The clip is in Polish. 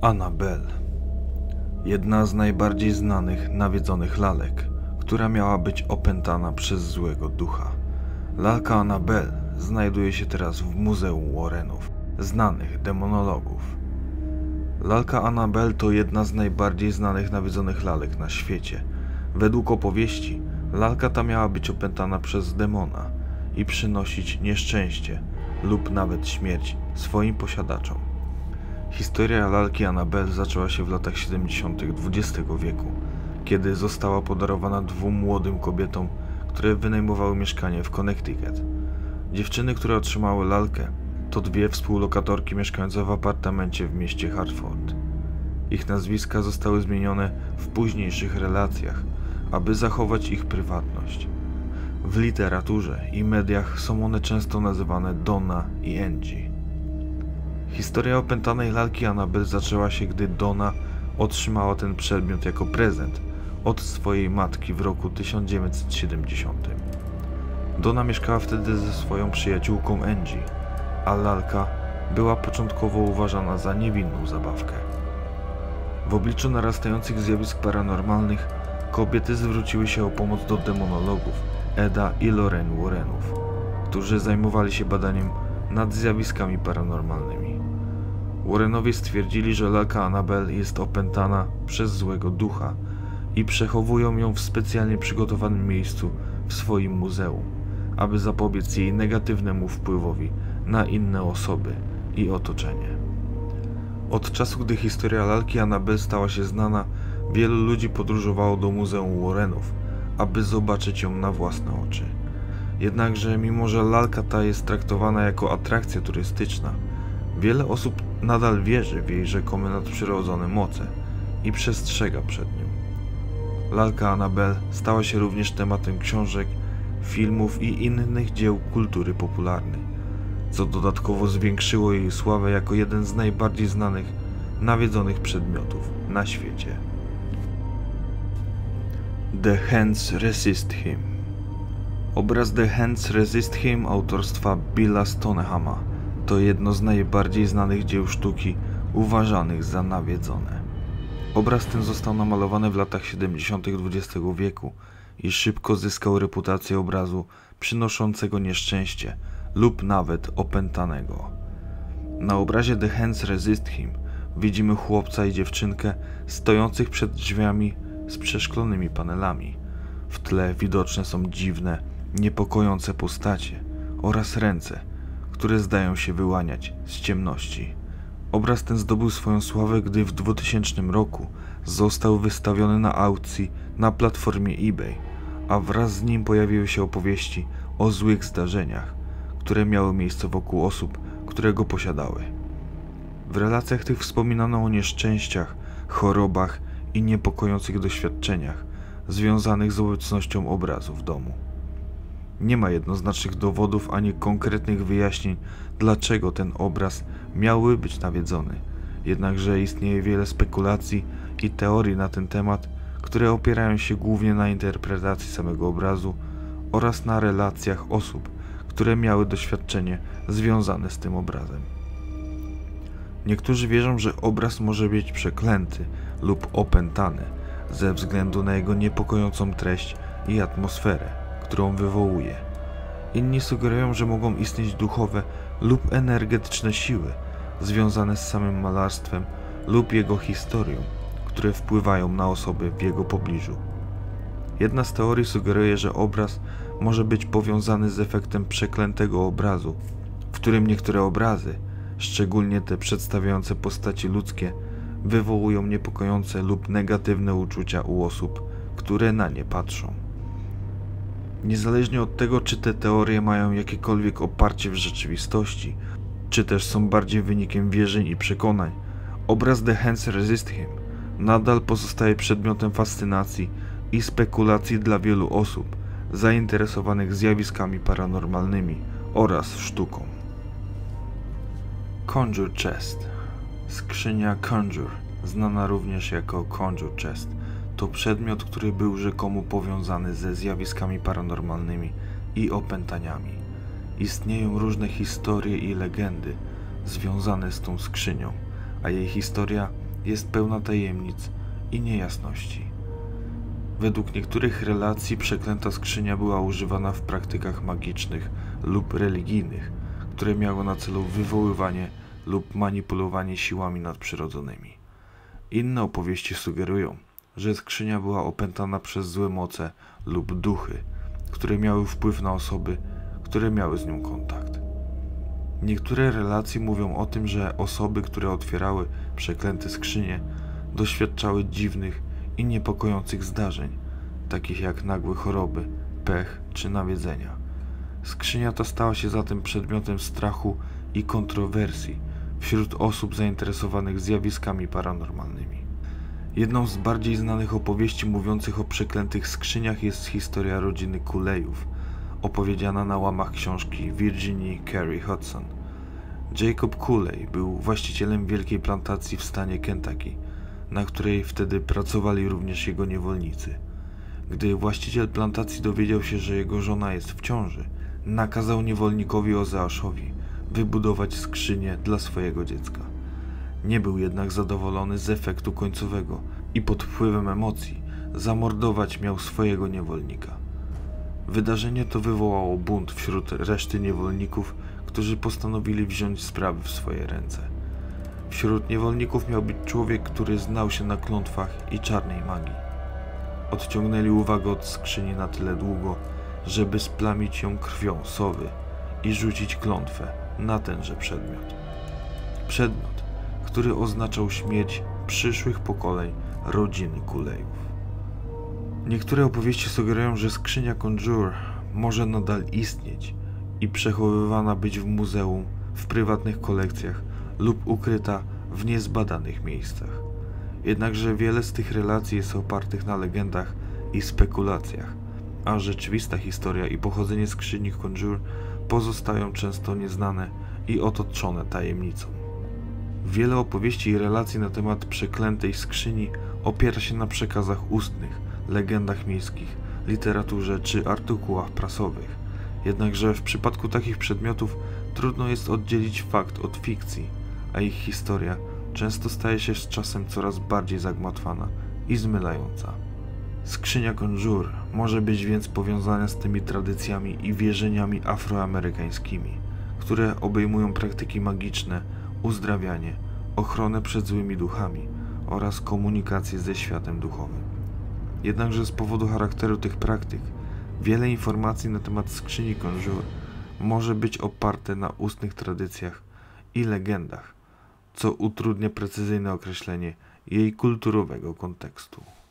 Annabelle. Jedna z najbardziej znanych, nawiedzonych lalek, która miała być opętana przez złego ducha. Lalka Annabelle znajduje się teraz w Muzeum Warrenów, znanych demonologów. Lalka Annabelle to jedna z najbardziej znanych, nawiedzonych lalek na świecie. Według opowieści, lalka ta miała być opętana przez demona i przynosić nieszczęście lub nawet śmierć swoim posiadaczom. Historia lalki Annabelle zaczęła się w latach 70. XX wieku, kiedy została podarowana dwóm młodym kobietom, które wynajmowały mieszkanie w Connecticut. Dziewczyny, które otrzymały lalkę, to dwie współlokatorki mieszkające w apartamencie w mieście Hartford. Ich nazwiska zostały zmienione w późniejszych relacjach, aby zachować ich prywatność. W literaturze i mediach są one często nazywane Donna i Angie. Historia opętanej lalki Annabelle zaczęła się, gdy Donna otrzymała ten przedmiot jako prezent od swojej matki w roku 1970. Donna mieszkała wtedy ze swoją przyjaciółką Angie, a lalka była początkowo uważana za niewinną zabawkę. W obliczu narastających zjawisk paranormalnych kobiety zwróciły się o pomoc do demonologów Eda i Lorraine Warrenów, którzy zajmowali się badaniem nad zjawiskami paranormalnymi. Warrenowie stwierdzili, że lalka Annabelle jest opętana przez złego ducha i przechowują ją w specjalnie przygotowanym miejscu w swoim muzeum, aby zapobiec jej negatywnemu wpływowi na inne osoby i otoczenie. Od czasu, gdy historia lalki Annabelle stała się znana, wielu ludzi podróżowało do Muzeum Warrenów, aby zobaczyć ją na własne oczy. Jednakże mimo, że lalka ta jest traktowana jako atrakcja turystyczna, wiele osób nadal wierzy w jej rzekome nadprzyrodzone moce i przestrzega przed nią. Lalka Annabelle stała się również tematem książek, filmów i innych dzieł kultury popularnej, co dodatkowo zwiększyło jej sławę jako jeden z najbardziej znanych, nawiedzonych przedmiotów na świecie. The Hands Resist Him. Obraz The Hands Resist Him autorstwa Billa Stonehama to jedno z najbardziej znanych dzieł sztuki uważanych za nawiedzone. Obraz ten został namalowany w latach 70. XX wieku i szybko zyskał reputację obrazu przynoszącego nieszczęście lub nawet opętanego. Na obrazie The Hands Resist Him widzimy chłopca i dziewczynkę stojących przed drzwiami z przeszklonymi panelami. W tle widoczne są dziwne, niepokojące postacie oraz ręce, które zdają się wyłaniać z ciemności. Obraz ten zdobył swoją sławę, gdy w 2000 roku został wystawiony na aukcji na platformie eBay, a wraz z nim pojawiły się opowieści o złych zdarzeniach, które miały miejsce wokół osób, które go posiadały. W relacjach tych wspominano o nieszczęściach, chorobach i niepokojących doświadczeniach związanych z obecnością obrazu w domu. Nie ma jednoznacznych dowodów ani konkretnych wyjaśnień, dlaczego ten obraz miałby być nawiedzony, jednakże istnieje wiele spekulacji i teorii na ten temat, które opierają się głównie na interpretacji samego obrazu oraz na relacjach osób, które miały doświadczenie związane z tym obrazem. Niektórzy wierzą, że obraz może być przeklęty lub opętany ze względu na jego niepokojącą treść i atmosferę, którą wywołuje. Inni sugerują, że mogą istnieć duchowe lub energetyczne siły związane z samym malarstwem lub jego historią, które wpływają na osoby w jego pobliżu. Jedna z teorii sugeruje, że obraz może być powiązany z efektem przeklętego obrazu, w którym niektóre obrazy, szczególnie te przedstawiające postaci ludzkie, wywołują niepokojące lub negatywne uczucia u osób, które na nie patrzą. Niezależnie od tego, czy te teorie mają jakiekolwiek oparcie w rzeczywistości, czy też są bardziej wynikiem wierzeń i przekonań, obraz The Hands Resist Him nadal pozostaje przedmiotem fascynacji i spekulacji dla wielu osób zainteresowanych zjawiskami paranormalnymi oraz sztuką. Conjure Chest. Skrzynia Conjure, znana również jako Conjure Chest, to przedmiot, który był rzekomo powiązany ze zjawiskami paranormalnymi i opętaniami. Istnieją różne historie i legendy związane z tą skrzynią, a jej historia jest pełna tajemnic i niejasności. Według niektórych relacji przeklęta skrzynia była używana w praktykach magicznych lub religijnych, które miały na celu wywoływanie lub manipulowanie siłami nadprzyrodzonymi. Inne opowieści sugerują, że skrzynia była opętana przez złe moce lub duchy, które miały wpływ na osoby, które miały z nią kontakt. Niektóre relacje mówią o tym, że osoby, które otwierały przeklęte skrzynie, doświadczały dziwnych i niepokojących zdarzeń, takich jak nagłe choroby, pech czy nawiedzenia. Skrzynia ta stała się zatem przedmiotem strachu i kontrowersji wśród osób zainteresowanych zjawiskami paranormalnymi. Jedną z bardziej znanych opowieści mówiących o przeklętych skrzyniach jest historia rodziny Cooleyów, opowiedziana na łamach książki Virginia Carey Hudson. Jacob Cooley był właścicielem wielkiej plantacji w stanie Kentucky, na której wtedy pracowali również jego niewolnicy. Gdy właściciel plantacji dowiedział się, że jego żona jest w ciąży, nakazał niewolnikowi Ozeaszowi wybudować skrzynię dla swojego dziecka. Nie był jednak zadowolony z efektu końcowego i pod wpływem emocji zamordować miał swojego niewolnika. Wydarzenie to wywołało bunt wśród reszty niewolników, którzy postanowili wziąć sprawy w swoje ręce. Wśród niewolników miał być człowiek, który znał się na klątwach i czarnej magii. Odciągnęli uwagę od skrzyni na tyle długo, żeby splamić ją krwią sowy i rzucić klątwę na tenże przedmiot. Przedmiot, który oznaczał śmierć przyszłych pokoleń rodziny Cooleyów. Niektóre opowieści sugerują, że skrzynia Conjure może nadal istnieć i przechowywana być w muzeum, w prywatnych kolekcjach lub ukryta w niezbadanych miejscach. Jednakże wiele z tych relacji jest opartych na legendach i spekulacjach, a rzeczywista historia i pochodzenie skrzyni Conjure pozostają często nieznane i otoczone tajemnicą. Wiele opowieści i relacji na temat przeklętej skrzyni opiera się na przekazach ustnych, legendach miejskich, literaturze czy artykułach prasowych. Jednakże w przypadku takich przedmiotów trudno jest oddzielić fakt od fikcji, a ich historia często staje się z czasem coraz bardziej zagmatwana i zmylająca. Skrzynia Conjure może być więc powiązana z tymi tradycjami i wierzeniami afroamerykańskimi, które obejmują praktyki magiczne, uzdrawianie, ochronę przed złymi duchami oraz komunikację ze światem duchowym. Jednakże z powodu charakteru tych praktyk, wiele informacji na temat skrzyni Conjure może być oparte na ustnych tradycjach i legendach, co utrudnia precyzyjne określenie jej kulturowego kontekstu.